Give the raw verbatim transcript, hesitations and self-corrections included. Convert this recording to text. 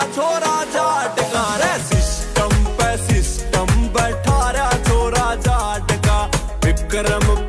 छोरा जाट का रे, सिस्टम पे सिस्टम बैठा रहा छोरा जाट का। विक्रम